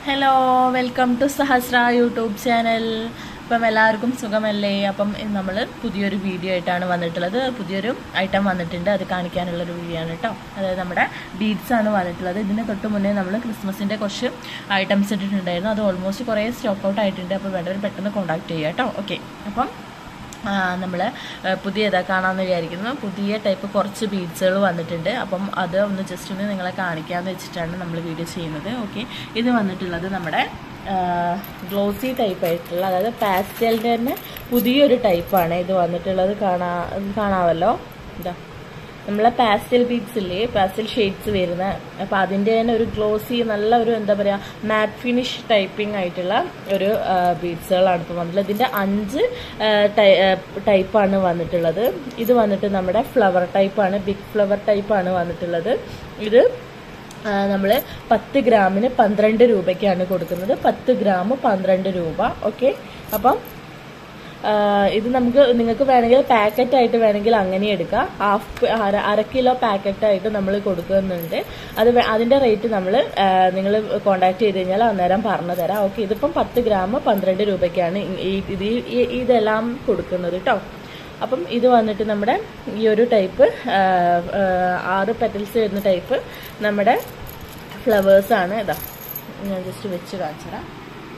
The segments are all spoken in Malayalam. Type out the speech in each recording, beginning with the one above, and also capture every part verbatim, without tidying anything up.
Hello, welcome to Sahasra YouTube channel. അപ്പം എല്ലാവർക്കും സുഖമല്ലേ? അപ്പം നമ്മൾ പുതിയൊരു വീഡിയോ ആയിട്ടാണ് വന്നിട്ടുള്ളത്. പുതിയൊരു ഐറ്റം വന്നിട്ടുണ്ട്, അത് കാണിക്കാനുള്ളൊരു വീഡിയോ ആണ് കേട്ടോ. അതായത് നമ്മുടെ ബീഡ്സ് ആണ് വന്നിട്ടുള്ളത്. ഇതിന് തൊട്ട് മുന്നേ നമ്മൾ ക്രിസ്മസിൻ്റെ കുറച്ച് ഐറ്റംസ് ഇട്ടിട്ടുണ്ടായിരുന്നു. അത് ഓൾമോസ്റ്റ് കുറേ സ്റ്റോക്ക് ഔട്ട് ആയിട്ടുണ്ട്. അപ്പോൾ വേണ്ടവർ പെട്ടെന്ന് കോൺടാക്ട് ചെയ്യുക കേട്ടോ. ഓക്കെ, അപ്പം നമ്മൾ പുതിയ ഇതാ കാണാമെന്ന് വിചാരിക്കുന്നു. പുതിയ ടൈപ്പ് കുറച്ച് ബീഡ്സുകൾ വന്നിട്ടുണ്ട്. അപ്പം അത് ഒന്ന് ജസ്റ്റ് ഒന്ന് നിങ്ങളെ കാണിക്കാമെന്ന് വെച്ചിട്ടാണ് നമ്മൾ വീഡിയോ ചെയ്യുന്നത്. ഓക്കെ, ഇത് വന്നിട്ടുള്ളത് നമ്മുടെ ഗ്ലോസി ടൈപ്പ് ആയിട്ടുള്ള, അതായത് പാസ്റ്റലിൻ്റെ തന്നെ പുതിയൊരു ടൈപ്പാണ് ഇത് വന്നിട്ടുള്ളത്. കാണാ കാണാമല്ലോ ഇതാ നമ്മളെ പാസ്റ്റൽ ബീഡ്സ് ഇല്ലേ, പാസ്റ്റൽ ഷെയ്ഡ്സ് വരുന്ന, അപ്പം അതിൻ്റെ തന്നെ ഒരു ഗ്ലോസി നല്ല ഒരു എന്താ പറയുക മാറ്റ് ഫിനിഷ് ടൈപ്പിംഗ് ആയിട്ടുള്ള ഒരു ബീഡ്സുകളാണ് ഇപ്പോൾ വന്നിട്ടുള്ളത്. ഇതിൻ്റെ അഞ്ച് ടൈപ്പാണ് വന്നിട്ടുള്ളത്. ഇത് വന്നിട്ട് നമ്മുടെ ഫ്ലവർ ടൈപ്പാണ്, ബിഗ് ഫ്ലവർ ടൈപ്പാണ് വന്നിട്ടുള്ളത്. ഇത് നമ്മൾ പത്ത് ഗ്രാമിന് പന്ത്രണ്ട് രൂപയ്ക്കാണ് കൊടുക്കുന്നത്. പത്ത് ഗ്രാം പന്ത്രണ്ട് രൂപ. ഓക്കെ, അപ്പം ഇത് നമുക്ക് നിങ്ങൾക്ക് വേണമെങ്കിൽ പാക്കറ്റായിട്ട് വേണമെങ്കിൽ അങ്ങനെ എടുക്കാം. ഹാഫ് അര അര കിലോ പാക്കറ്റായിട്ട് നമ്മൾ കൊടുക്കുന്നുണ്ട്. അത് അതിൻ്റെ റേറ്റ് നമ്മൾ നിങ്ങൾ കോൺടാക്ട് ചെയ്ത് കഴിഞ്ഞാൽ അന്നേരം പറഞ്ഞു തരാം. ഓക്കെ, ഇതിപ്പം പത്ത് ഗ്രാം പന്ത്രണ്ട് രൂപയ്ക്കാണ് ഈ ഇത് ഇതെല്ലാം കൊടുക്കുന്നത് കേട്ടോ. അപ്പം ഇത് വന്നിട്ട് നമ്മുടെ ഈ ഒരു ടൈപ്പ് ആറ് പെറ്റൽസ് വരുന്ന ടൈപ്പ് നമ്മുടെ ഫ്ലവേഴ്സാണ്. ഇതാ ഞാൻ ജസ്റ്റ് വെച്ച് കാണിച്ചു തരാം.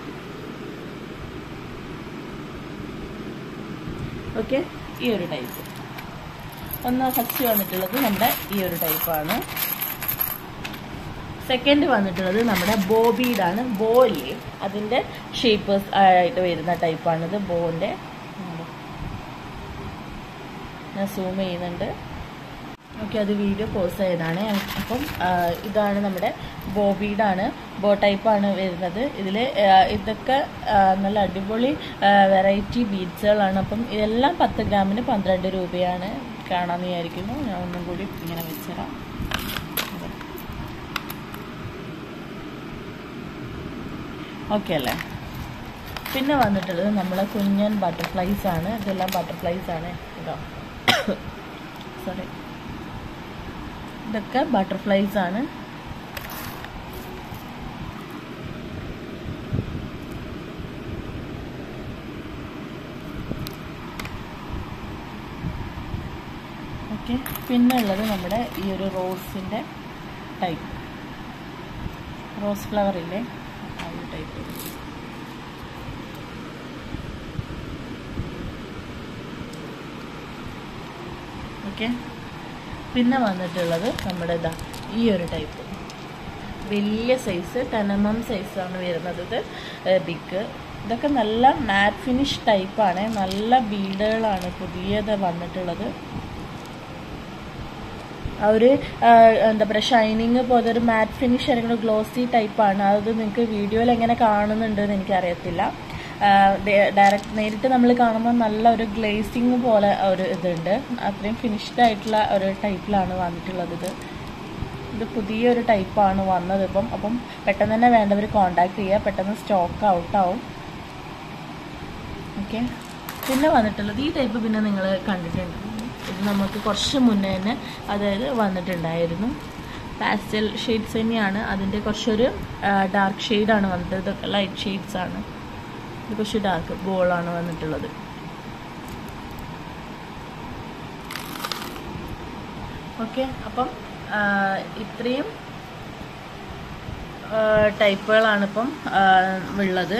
ഓക്കെ, ഈ ഒരു ടൈപ്പ് ഒന്ന് ഫസ്റ്റ് വന്നിട്ടുള്ളത് നമ്മുടെ ഈ ഒരു ടൈപ്പാണ്. സെക്കൻഡ് വന്നിട്ടുള്ളത് നമ്മുടെ ബോ ബീഡാണ്. ബോ ഇല്ലേ, അതിൻ്റെ ഷേപ്പേഴ്സ് ആയിട്ട് വരുന്ന ടൈപ്പാണിത്. ബോൻ്റെ ഞാൻ സൂം ചെയ്യുന്നുണ്ട്. ഓക്കെ, അത് വീഡിയോ പോസ് ചെയ്തതാണ്. അപ്പം ഇതാണ് നമ്മുടെ ബോ ബീഡാണ്, ബോ ടൈപ്പാണ് വരുന്നത്. ഇതിൽ ഇതൊക്കെ നല്ല അടിപൊളി വെറൈറ്റി ബീഡ്സുകളാണ്. അപ്പം ഇതെല്ലാം പത്ത് ഗ്രാമിന് പന്ത്രണ്ട് രൂപയാണ്. കാണാമെന്ന് വിചാരിക്കുന്നു. ഞാൻ ഒന്നും കൂടി ഇങ്ങനെ വെച്ചുതരാം. ഓക്കെ അല്ലേ? പിന്നെ വന്നിട്ടുള്ളത് നമ്മളെ കുഞ്ഞൻ ബട്ടർഫ്ലൈസ് ആണ്. ഇതെല്ലാം ബട്ടർഫ്ലൈസ് ആണ് കേട്ടോ. സോറി, ഇതൊക്കെ ബട്ടർഫ്ലൈസ് ആണ്. ഓക്കെ, പിന്നെ ഉള്ളത് നമ്മുടെ ഈ ഒരു റോസിൻ്റെ ടൈപ്പ്, റോസ് ഫ്ലവർ ഇല്ലേ, ആ ഒരു ടൈപ്പ്. ഓക്കെ, പിന്നെ വന്നിട്ടുള്ളത് നമ്മുടെ ഇതാ ഈ ഒരു ടൈപ്പ് വലിയ സൈസ് ടെൻ എം എം സൈസാണ് വരുന്നത്. ഇത് ബിഗ്. ഇതൊക്കെ നല്ല മാറ്റ് ഫിനിഷ് ടൈപ്പാണ്. നല്ല ബീഡുകളാണ് പുതിയത് വന്നിട്ടുള്ളത്. ആ ഒരു എന്താ പറയുക ഷൈനിങ് പോലെ ഒരു മാറ്റ് ഫിനിഷ് അല്ലെങ്കിൽ ഗ്ലോസി ടൈപ്പാണ്. അത് നിങ്ങൾക്ക് വീഡിയോയിൽ എങ്ങനെ കാണുന്നുണ്ടെന്ന് എനിക്കറിയത്തില്ല. ഡയറക്റ്റ് നേരിട്ട് നമ്മൾ കാണുമ്പോൾ നല്ല ഒരു ഗ്ലേസിങ് പോലെ ഒരു ഇതുണ്ട്. അത്രയും ഫിനിഷ്ഡ് ആയിട്ടുള്ള ഒരു ടൈപ്പിലാണ് വന്നിട്ടുള്ളത്. ഇത് ഇത് പുതിയൊരു ടൈപ്പാണ് വന്നത് ഇപ്പം. അപ്പം പെട്ടെന്ന് തന്നെ വേണ്ടവർ കോൺടാക്ട് ചെയ്യുക, പെട്ടെന്ന് സ്റ്റോക്ക് ഔട്ടാവും. ഓക്കെ, പിന്നെ വന്നിട്ടുള്ളത് ഈ ടൈപ്പ് പിന്നെ നിങ്ങൾ കണ്ടിട്ടുണ്ട്. ഇത് നമുക്ക് കുറച്ച് മുന്നേ തന്നെ അതായത് വന്നിട്ടുണ്ടായിരുന്നു. പാസ്റ്റൽ ഷെയ്ഡ്സ് തന്നെയാണ്. അതിൻ്റെ കുറച്ചൊരു ഡാർക്ക് ഷെയ്ഡാണ് വന്നിട്ട്. ഇതൊക്കെ ലൈറ്റ് ഷെയ്ഡ്സ് ആണ്. ഇത് കുറച്ച് ഡാർക്ക് ബോളാണ് വന്നിട്ടുള്ളത്. ഓക്കെ, അപ്പം ഇത്രയും ടൈപ്പുകളാണ് ഇപ്പം ഉള്ളത്.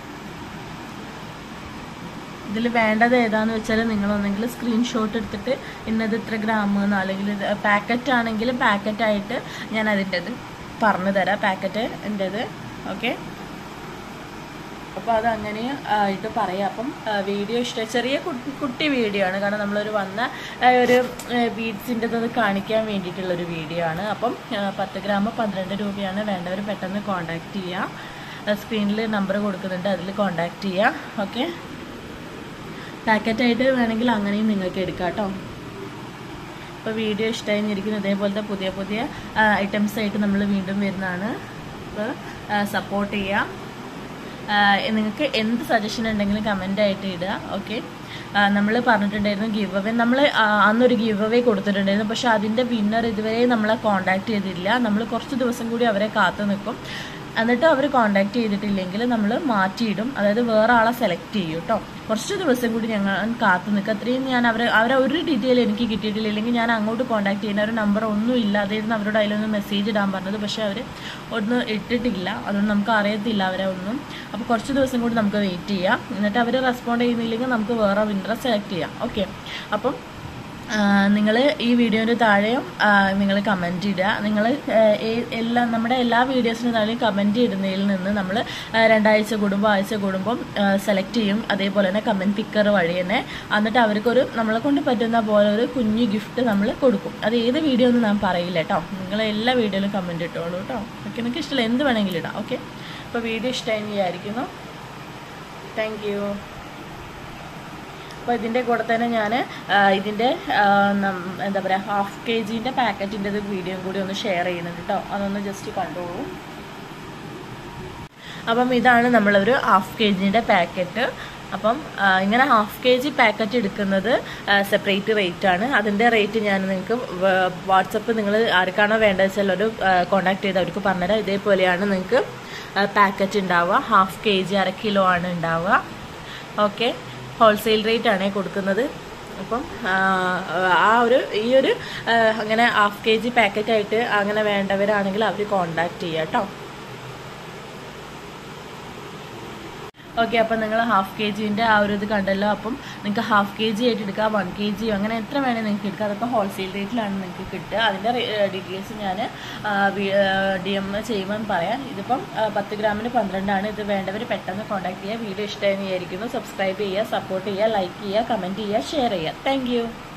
ഇതിൽ വേണ്ടത് ഏതാന്ന് വെച്ചാൽ നിങ്ങളൊന്നെങ്കിൽ സ്ക്രീൻഷോട്ട് എടുത്തിട്ട് ഇന്നത് ഇത്ര ഗ്രാമെന്നോ അല്ലെങ്കിൽ പാക്കറ്റ് ആണെങ്കിൽ പാക്കറ്റായിട്ട് ഞാൻ അതിൻ്റെത് പറഞ്ഞു തരാം, പാക്കറ്റ് എൻ്റെത്. ഓക്കെ, അപ്പോൾ അത് അങ്ങനെ ആയിട്ട് പറയാം. അപ്പം വീഡിയോ ഇഷ്ടം ചെറിയ കുട്ടി വീഡിയോ ആണ്, കാരണം നമ്മളൊരു വന്ന ഒരു ബീഡ്സിൻ്റെത് കാണിക്കാൻ വേണ്ടിയിട്ടുള്ളൊരു വീഡിയോ ആണ്. അപ്പം പത്ത് ഗ്രാം പന്ത്രണ്ട് രൂപയാണ്. വേണ്ടവർ പെട്ടെന്ന് കോൺടാക്ട് ചെയ്യുക. സ്ക്രീനിൽ നമ്പർ കൊടുക്കുന്നുണ്ട്, അതിൽ കോൺടാക്ട് ചെയ്യുക. ഓക്കെ, പാക്കറ്റായിട്ട് വേണമെങ്കിൽ അങ്ങനെയും നിങ്ങൾക്ക് എടുക്കാം കേട്ടോ. അപ്പോൾ വീഡിയോ ഇഷ്ടമായിരിക്കുന്നു. ഇതേപോലത്തെ പുതിയ പുതിയ ഐറ്റംസ് ആയിട്ട് നമ്മൾ വീണ്ടും വരുന്നതാണ്. അപ്പോൾ സപ്പോർട്ട് ചെയ്യുക. നിങ്ങൾക്ക് എന്ത് സജഷൻ ഉണ്ടെങ്കിലും കമൻ്റ് ആയിട്ട് ഇടുക. ഓക്കെ, നമ്മൾ പറഞ്ഞിട്ടുണ്ടായിരുന്നു ഗിവ് അവേ, നമ്മൾ അന്നൊരു ഗിവ് അവേ കൊടുത്തിട്ടുണ്ടായിരുന്നു. പക്ഷെ അതിൻ്റെ വിന്നർ ഇതുവരെ നമ്മളെ കോൺടാക്ട് ചെയ്തില്ല. നമ്മൾ കുറച്ച് ദിവസം കൂടി അവരെ കാത്തു നിൽക്കും. എന്നിട്ട് അവർ കോൺടാക്ട് ചെയ്തിട്ടില്ലെങ്കിൽ നമ്മൾ മാറ്റിയിടും, അതായത് വേറെ ആളെ സെലക്ട് ചെയ്യും കേട്ടോ. കുറച്ച് ദിവസം കൂടി ഞങ്ങൾ കാത്തു നിൽക്കുക. അത്രയും ഞാൻ അവരെ അവരെ ഒരു ഡീറ്റെയിൽ എനിക്ക് കിട്ടിയിട്ടില്ല, ഇല്ലെങ്കിൽ ഞാൻ അങ്ങോട്ട് കോൺടാക്ട് ചെയ്യുന്ന ഒരു നമ്പർ ഒന്നും ഇല്ല, അതായിരുന്നു അവരോട് അതിലൊന്ന് മെസ്സേജ് ഇടാൻ പറഞ്ഞത്. പക്ഷേ അവർ ഒന്നും ഇട്ടിട്ടില്ല, അതുകൊണ്ട് നമുക്ക് അറിയത്തില്ല അവരെ ഒന്നും. അപ്പോൾ കുറച്ച് ദിവസം കൂടി നമുക്ക് വെയിറ്റ് ചെയ്യാം. എന്നിട്ട് അവർ റെസ്പോണ്ട് ചെയ്യുന്നില്ലെങ്കിൽ നമുക്ക് വേറെ വിന്നറെ സെലക്ട് ചെയ്യാം. ഓക്കെ, അപ്പം നിങ്ങൾ ഈ വീഡിയോൻ്റെ താഴെയും നിങ്ങൾ കമൻറ്റ് ഇടുക. നിങ്ങൾ എല്ലാ നമ്മുടെ എല്ലാ വീഡിയോസിന് താഴെയും കമൻറ്റ് ഇടുന്നതിൽ നിന്ന് നമ്മൾ രണ്ടാഴ്ച കൂടുമ്പോൾ ആഴ്ച കൂടുമ്പം സെലക്ട് ചെയ്യും, അതേപോലെ തന്നെ കമൻറ്റ് പിക്കർ വഴി തന്നെ. എന്നിട്ട് അവർക്കൊരു നമ്മളെ കൊണ്ട് പറ്റുന്ന പോലെ ഒരു കുഞ്ഞു ഗിഫ്റ്റ് നമ്മൾ കൊടുക്കും. അത് ഏത് വീഡിയോ ഒന്നും ഞാൻ പറയില്ല കേട്ടോ, നിങ്ങൾ എല്ലാ വീഡിയോയിലും കമൻറ്റ് ഇട്ടോളൂ കേട്ടോ. ഓക്കെ, നിങ്ങൾക്ക് ഇഷ്ടമില്ല എന്ത് വേണമെങ്കിലും ഇടാം. ഓക്കെ, അപ്പോൾ വീഡിയോ ഇഷ്ടമായി വിചാരിക്കുന്നു. Thank you. അപ്പോൾ ഇതിൻ്റെ കൂടെ തന്നെ ഞാൻ ഇതിൻ്റെ എന്താ പറയുക ഹാഫ് കെ ജീൻ്റെ പാക്കറ്റിൻ്റെ ഒരു വീഡിയോയും കൂടി ഒന്ന് ഷെയർ ചെയ്യുന്നുണ്ട് കേട്ടോ, അതൊന്ന് ജസ്റ്റ് കണ്ടോളൂ. അപ്പം ഇതാണ് നമ്മളൊരു ഹാഫ് കെ ജീൻ്റെ പാക്കറ്റ്. അപ്പം ഇങ്ങനെ ഹാഫ് കെ ജി പാക്കറ്റ് എടുക്കുന്നത് സെപ്പറേറ്റ് റേറ്റ് ആണ്. അതിൻ്റെ റേറ്റ് ഞാൻ നിങ്ങൾക്ക് വാട്സപ്പ് നിങ്ങൾ ആർക്കാണോ വേണ്ടത് വെച്ചാൽ ഒരു കോൺടാക്ട് ചെയ്ത് അവർക്ക് പറഞ്ഞുതരാം. ഇതേപോലെയാണ് നിങ്ങൾക്ക് പാക്കറ്റ് ഉണ്ടാവുക. ഹാഫ് കെ ജി അര കിലോ ആണ് ഉണ്ടാവുക. ഓക്കെ, ഹോൾസെയിൽ റേറ്റ് ആണ് കൊടുക്കുന്നത്. അപ്പം ആ ഒരു ഈ ഒരു അങ്ങനെ ഹാഫ് കെ ജി പാക്കറ്റായിട്ട് അങ്ങനെ വേണ്ടവരാണെങ്കിൽ അവർ കോൺടാക്ട് ചെയ്യുക കേട്ടോ. ഓക്കെ, അപ്പം നിങ്ങൾ ഹാഫ് കെ ജീൻ്റെ ആ ഒരു ഇത് കണ്ടല്ലോ. അപ്പം നിങ്ങൾക്ക് ഹാഫ് കെ ജി ആയിട്ട് എടുക്കാം, വൺ കെ ജി അങ്ങനെ എത്ര വേണമെങ്കിൽ നിങ്ങൾക്ക് എടുക്കാം. അതൊക്കെ ഹോൾസെയിൽ റേറ്റിലാണ് നിങ്ങൾക്ക് കിട്ടുക. അതിൻ്റെ ഡീറ്റെയിൽസ് ഞാൻ ഡി എം ചെയ്യുമ്പോൾ പറയാം. ഇതിപ്പം പത്ത് ഗ്രാമിന് പന്ത്രണ്ടാണ്. ഇത് വേണ്ടവർ പെട്ടെന്ന് കോൺടാക്ട് ചെയ്യുക. വീഡിയോ ഇഷ്ടമായി വിചാരിക്കുന്നു. സബ്സ്ക്രൈബ് ചെയ്യുക, സപ്പോർട്ട് ചെയ്യുക, ലൈക്ക് ചെയ്യുക, കമൻറ്റ് ചെയ്യുക, ഷെയർ ചെയ്യുക. താങ്ക്